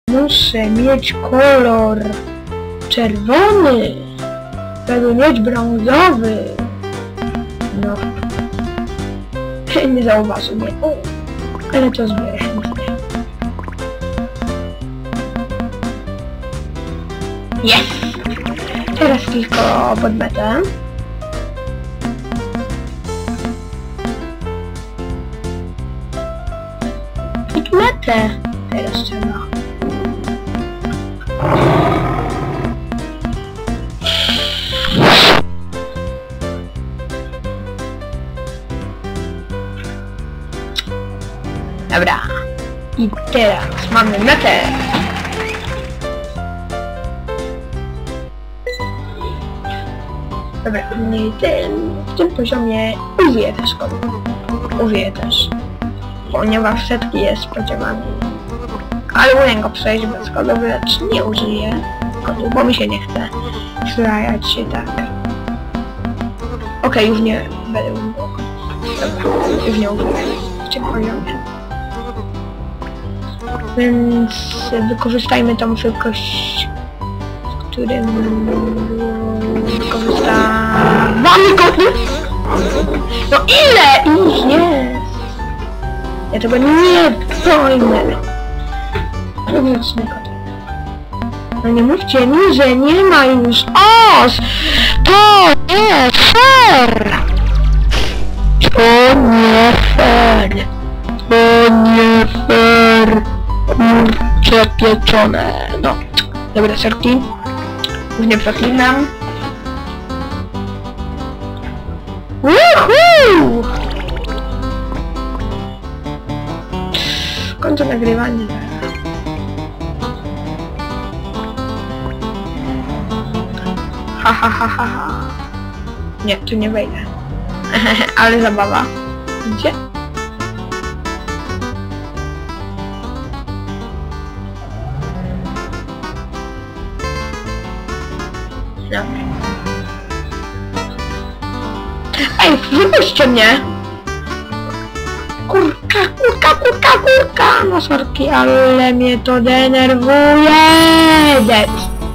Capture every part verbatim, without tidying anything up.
Muszę mieć kolor czerwony. Będę mieć brązowy. No. Nie zauważył mnie. O, ale to zbiorę chętnie. Jest! Teraz tylko podmetę. Podmetę. Teraz trzeba. Dobra. I teraz mamy metę. Dobra, i tym, w tym poziomie użyję też kodu. Użyję też. Ponieważ setki jest spodziewany. Ale umiem go przejść bez kodu, lecz nie użyję kodu, bo mi się nie chce przyrajać się tak. Okej, okay, już nie będę używał. Dobra, już nie użyję w tym poziomie. Więc wykorzystajmy tą szybkość, w którym wykorzystamy kody. No ile ich jest? Ja tego nie pojmę. Wewnętrzny kod. No nie mówcie mi, że nie ma już os! To nie fair! To nie fair! To nie fair! Kurcze pieczone! No, dobre serki. Już nie przeklinam. Woohoo! Kończę nagrywanie. Ha ha ha ha ha. Nie, tu nie wejdę. Ale zabawa. Gdzie? No. Ej, wypuśćcie mnie! Kurka, kurka, kurka, kurka! No sorki, ale mnie to denerwuje! Dead.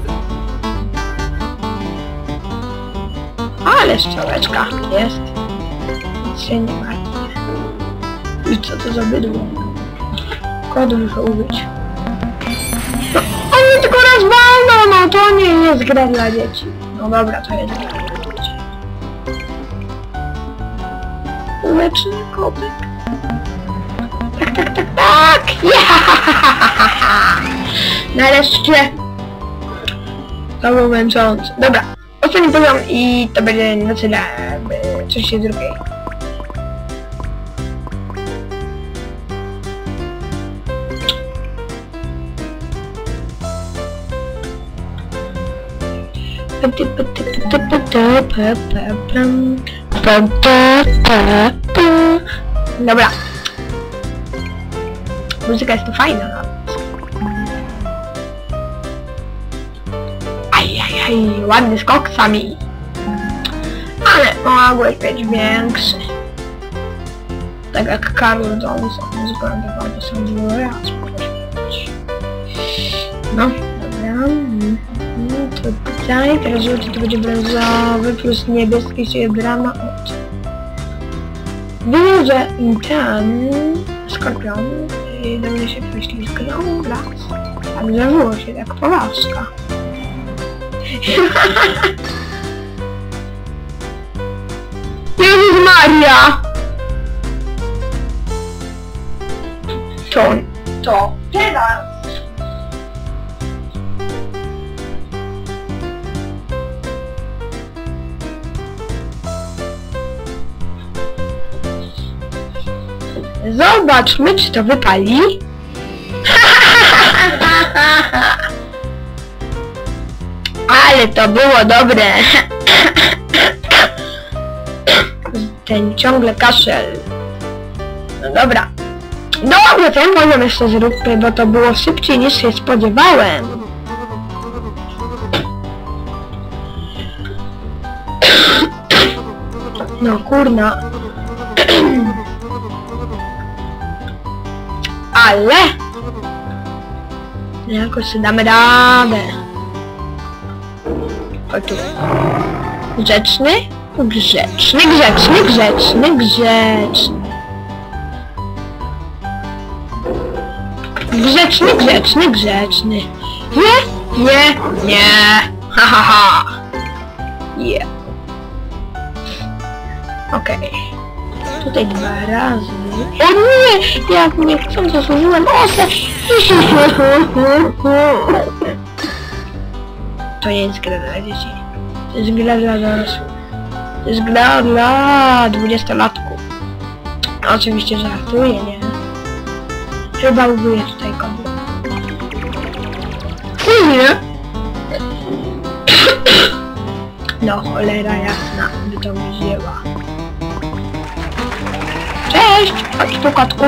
Ale strzałeczka jest. Nic się nie martwię. I co to za bydło? Kod muszę użyć. No, oni tylko raz walną, no to nie jest gra dla dzieci. No dobra, to jest gra dla dzieci. Uleczny kotek. Tak, tak, tak, tak! Yeah! Nareszcie! To był męczący. Dobra, ostatni poziom i to będzie na tyle, jakby coś się drugiej. Dobra. Muzyka jest to fajna. Ajajaj, ładny skok sami. Ale mogłeś być większy. Tak jak Carl Johnson zgwarantował do sądu raz. No, dobra. To tutaj, teraz żółty to będzie brązowy plus niebieski się brama od. Wiem, że ten skorpion do mnie się prześlizgnął las. Tak zdarzyło się, jak poważka. Jezus Maria! To, to, teraz! Zobaczmy, czy to wypali. Ale to było dobre. Ten ciągle kaszel. No dobra. Dobra, ten poziom jeszcze zróbmy, bo to było szybciej niż się spodziewałem. No kurna. Ale Jakoś sobie damy radę. Chodź tu. Grzeczny? Grzeczny, grzeczny, grzeczny, grzeczny. Grzeczny, grzeczny, grzeczny. Nie, nie, nie. Ha, ha, ha. Yeah. Okej. Okay. Tutaj dwa razy. O nie! Jak nie chcę, zasłużyłem osę! To nie jest gra dla dzieci. To jest gra dla dorosłych. To jest gra dla dwudziestolatków. Oczywiście żartuję, nie? Chyba ubuję tutaj kodu. Nie! No cholera jasna, by to mi wzięła. Cześć! Chodź tu, kotku.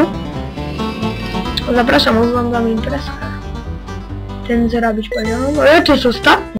Zapraszam, oglądam imprezkę. Ten zrobić poziom. Ale to jest ostatni.